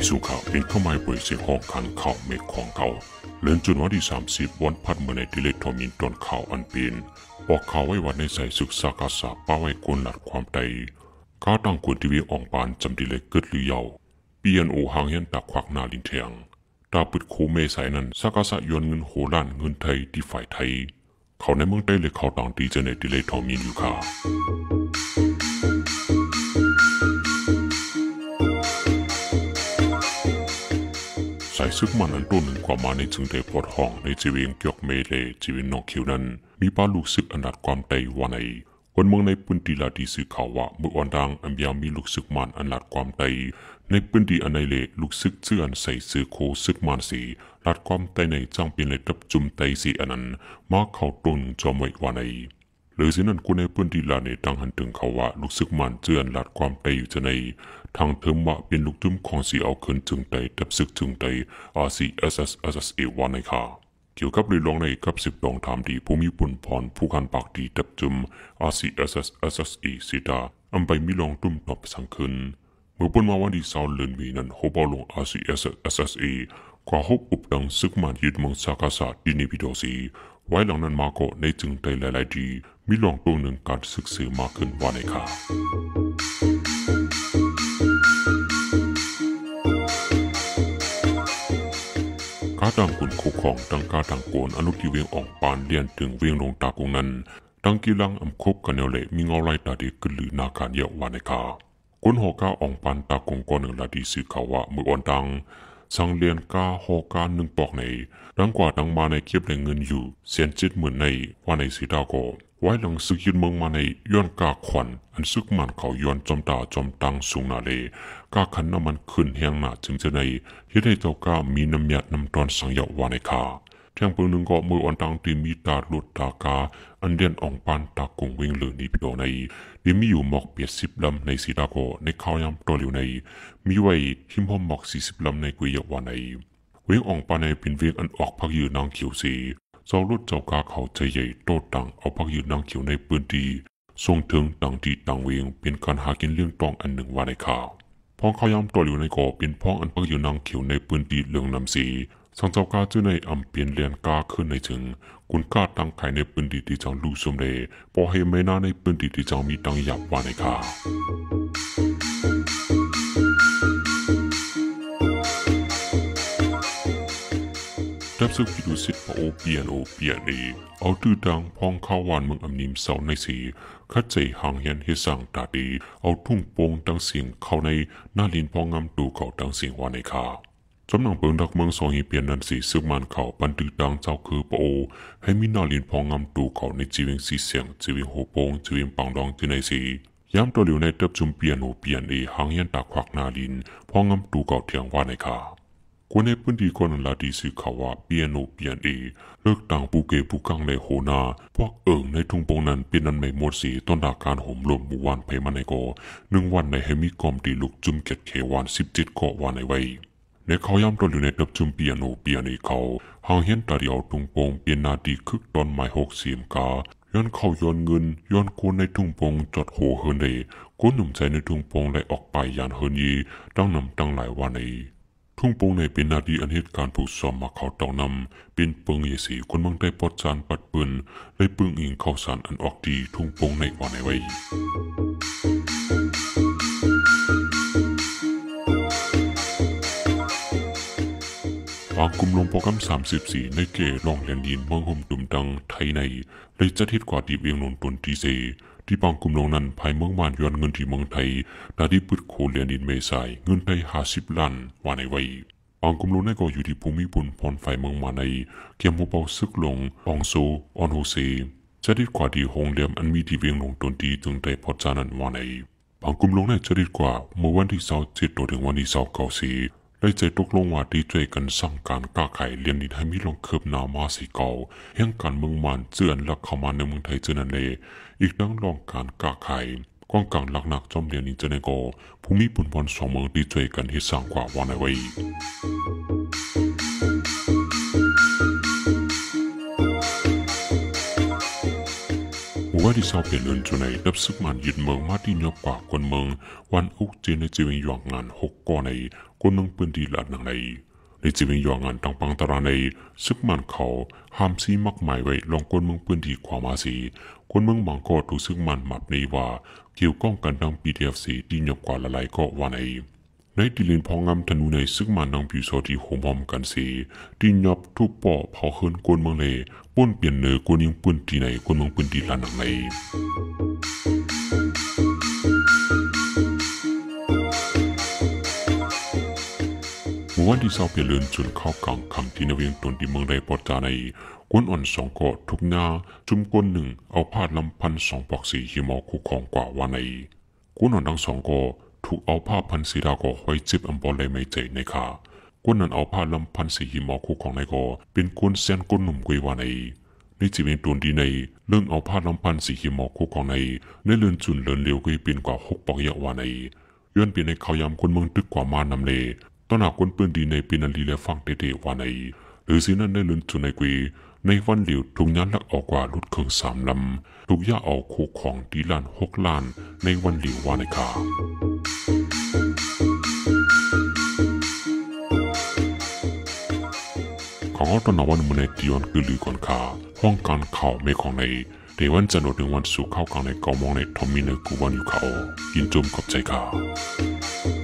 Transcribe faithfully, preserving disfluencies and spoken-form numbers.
สู่ข่าวเป็นเข้ามาบริษัทห้องการข่าวเมฆของเขาเลื่อนจนวันที่สามสิบวันพัดเมื่อในดิเลทอมินตอนข่าวอันเป็นบอกข่าวไว้วันในใส่ศึกษากาสาป้าไว้กวนหลัดความใจก้าตั้งกวนทีวีอ่องปานจำดิเลเกิดหรือเยาเปียนโอหางเห็นตาควักนาลินเทียงตาปิดโคเมสายนั้นสักาสะยวนเงินโหล้านเงินไทยที่ฝ่ายไทยเขาในเมืองใต้เลยเขาต่างตีจะในดิเลทอมินอยู่ค่ะสายซึกมันอันตัวหนึ่งกว่ามาในจึงได้ปลดห้องในจีวิงเกียกเมเลจีวิงนองคิวนั้นมีป้าลูกซึกอันดัดความไตวันในคนเมืองในพื้นที่ลาดีสื่อข่าวว่าเมื่อวันดังอันยามีลูกซึกมันอันดัดความไตในพื้นที่อันในเลลูกซึกเชื่ออันใส่ซื้อโคซึกมันสีลัดความไตในจังเป็นเลยตับจุ่มไตสีอันนั้นมาเข้าต้นจอมไว้วันในหรือสินั้นคนในพื้นที่ลาในดังหันถึงเขาว่าลูกซึกมันเชื่ออันลัดความไตอยู่จะในทางเทอมว่าเป็นลูกจุ่มของสีเอาขึ้นจึงไตตับซึกจึงไต อาร์ ซี เอส เอส เอส เอ วันในค่ะเกี่ยวกับเรื่องในกับสิบลองถามดีผู้มีปุ่นพรผู้กันปากดีตับจุ่ม อาร์ ซี เอส เอส เอส เอ สีดาอันไปมีลองตุ้มตอบสังคืนเมื่อปุ่นมาวันที่สาวเลือนวีนั้นเขาบอกลง อาร์ ซี เอส เอส เอ กว่าฮบอุบดังซึกมันยึดเมืองซากาซาดินิพิโดซีไว้หลังนั้นมาก็ในจึงไตหลายๆดีมีลองตัวหนึ่งการศึกษามากขึ้นว่าในค่ะกาดังกุนคุกของดังกาดังโกนอนุทิเวียงอ่องปานเลียนถึงเวียงลงตากงนั้นดังกีลังอำคบกันเนเล่มีเงาไล่ตาดีกลือนาการเยาวันในคาคนหอกาอ่องปานตากงก่อนหนึ่งลาดีสื่อข่าวว่าเมื่อวันดังสังเลียนกาหอกาหนึ่งปอกในดังกว่าดังมาในเก็บในเงินอยู่เสียนจิตเหมือนในว่าในสีดาวก็ไว้หลังซึกยึดเมืองมาในย้อนกาขวัญอันซึกมันเขาย้อนจอมตาจอมตังสูงนาเลกาขันน้ำมันขึ้นแห้งหนาจึงจะในที่ได้เจ้ากามีน้ำยาน้ำตอนสังเยาว่าในคาแทงปืนหนึ่งก็มืออันตังตีมีตาหลุดตากาอันเดียนอ่องปานตากงเวงเหลือนิพิโดในที่มีอยู่หมอกเปียดสิบลำในสีดาโกในข้าวยำตัวเหลียวในมีไว้ทิมพอมหมอกสี่สิบลำในกุยยวันในเวงอ่องปานในเป็นเวงอันออกพักยืนนางเขียวสีเจ้าลุดเจ้ากาเขาใจใหญ่โตตังเอาพักยืนนางเขียวในปืนดีทรงถึงต่างดีต่างเวงเป็นการหากินเรื่องตองอันหนึ่งวันในข่าวพ้องข้าวยำตัวเหลียวในก่อเป็นพ้องอันพักยืนนางเขียวในปืนดีเหลืองนำสีสังเจ้ากาเจ้าในอำเปลี่ยนเลียนกาขึ้นในถึงกุนกาตั้งไข่ในปืนดีที่จังลูสมเดพอให้ไม่น่าในปืนดีที่จังมีตังหยับว่าในข่าวดับซึกพิดุสิตพระโอเปียนโอเปียนเอเอาตื้อดังพองข้าวานเมืองอำนิมเสาในสีคัดใจห่างยันเฮสังตาดีเอาทุ่งโป่งดังเสียงเข้าในหน้าลินพองงามตูเขาดังเสียงว่าในข่าวจำหนังเปิงดักเมืองสองฮีเปียนนันสีซึกมันเขาปันตื้อดังเจ้าคือพระโอให้มีหน้าลินพองงามตูเขาในจีเวงสีเสียงจีเวงโหโป่งจีเวงปังดองจีในสีย้ำตัวเหลียวในเติบจุมเปียนโอเปียนเอห่างยันตาควักหน้าลินพองงามตูเขาเทียงว่าในข่าวคนในพื้นที่คนนั้นลาดีสื่อข่าวว่าเปียโนเปียนเอเลิกต่างปูเกปูกังในโหนาพวกเอิงในทุ่งโป่งนั้นเป็นนันไม่หมดสีต้นดาการห่มลมหมู่วันไปมาในโกหนึ่งวันในให้มีกอมตีลุกจุ่มเก็ดเขวานสิบเจ็ดเกาะวันในไว้ในเขาย้ำตอนอยู่ในตับจุ่มเปียโนเปียนเอเขาหางเห็นตาเดียวทุ่งโป่งเปลี่ยนนาดีคึกตอนไม้หกเสียมกาย้อนเข้าย้อนเงินย้อนโคนในทุ่งโป่งจดโหเฮินเดก้นหนุ่มใจในทุ่งโป่งไหลออกไปยานเฮินยีตั้งนำตั้งหลายวันในทุ่งโป่งในเป็นนาดีอันเหตุการณ์ผู้ซ้อมมาเขาเต่านำเป็นเปิงเยสีคนบางได้ปอดจานปัดปืนเลยปึงอิงเข้าสารอันออกดีทุ่งโป่งในวันในไว้วางกลุ่มลงโปรแกรมสามสิบสี่ในเกลองเลียนดินเมืองห่มดุมดังไทยในเลยจะทิศกว่าดีเวียงนนตนทีเซที่บางกลุ่มลงนั้นภายเมืองมานย้อนเงินที่เมืองไทยดาดีปุดโคเลียนดินเมษายเงินไทยห้าสิบล้านว่าในไว้บางกลุ่มลงนั้นก็อยู่ที่ภูมิบุญพรไฟเมืองมาในเกียมหัวเบาซึกลงอองโซออนโฮเซจะทิศกว่าดีหงเลียมอันมีที่เวียงลงตนทีจึงได้พอจานันว่าในบางกลุ่มลงนั้นจะทิศกว่าเมื่อวันที่เสาร์เจ็ดถึงวันที่เสาร์เก้าสีได้ใจตกลงว่าดีใจกันสร้างการก้าไข่เลียนดินให้มีลงเคิบนามาสีเก่าแห่งการเมืองมันเจือนหลักเข้ามาในเมืองไทยเจนันเลอีกดังลองการก้าไข่กองกลางหลักหนักจอมเลียนดินเจเนโกภูมิปุ่นพรสองเมืองดีใจกันให้สร้างกว่าวันในไว้หมู่ว่าที่ชาวเปลี่ยนเลินจุในดับซึกมันยึดเมืองมาที่ยบกว่าคนเมืองวันอุกเจนในจีวิงหยวงงานหกก่อในคนเมืองปืนดีหลัดหนังในในจีวิงหยวงงานต่างปังตราในซึกมันเขาห้ามซีมักหมายไว้ลองคนเมืองปืนดีความมาสีคนเมืองบางก็ถูกซึกมันหมับในว่าเกี่ยวก้องกันดังปีเทียฟสีที่ยบกว่าละลายก็วันในในดิลินพองำธนูในซึกมันนางผิวโซที่โหมหอมกันสีที่ยบทุบปอเผาเฮินกวนเมืองเลยป้นเปลี่ยนเนื้อกวนยิงปืนที่ในกวนเมืองปืนดีลานหนังในเมื่อวันที่เศร้าเปลี่ยนเลือนจนเข้ากลางคำที่นเวียงตนที่เมืองใดปอดจาในกวนอ่อนสองเกาะทุกหน้าจุ่มกวนหนึ่งเอาพาดลำพันสองปอกสีหิมอคู่ของกว่าวันในกวนอ่อนทั้งสองเกาะถูกเอาผ้าพันสีดาก็ไว้จิบอัมบอลเลยไม่ใจในขากวนนั้นเอาผ้าลำพันสีหิมอคู่ของในก็เป็นกวนเส้นกวนหนุ่มกุยวาในในจีเวนตัวดีในเรื่องเอาผ้าลำพันสีหิมอคู่ของในในเลือนจุนเลือนเลียวกุยเป็นกว่าหกปอกเยาวาในย้อนเป็นในเขายำคนเมืองตึกกว่ามานำเลตอนหากคนปืนดีในปีนันลีและฟังเตๆวาในหรือสินั้นในเลือนจุนในกุยในวันเหลียวทุกยันลักออกกว่าลุดเครื่องสามลำทุกย่าเอาคู่ของดีลานหกล้านในวันเหลียววาในขาของเขาตอนวันมันในตีวันคือลือก่อนขาห้องการข่าวไม่ของในในวันจันทร์ถึงวันศุกร์เข้ากลางในเกามองในทอมมินเนอร์กูวันอยู่เขายินจมกับใจขา